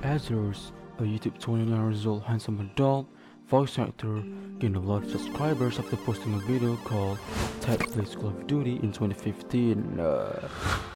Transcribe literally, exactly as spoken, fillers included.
Azerzz, a YouTube twenty-nine years old handsome adult voice actor, gained a lot of subscribers after posting a video called Ted Plays Call of Duty in twenty fifteen. Uh,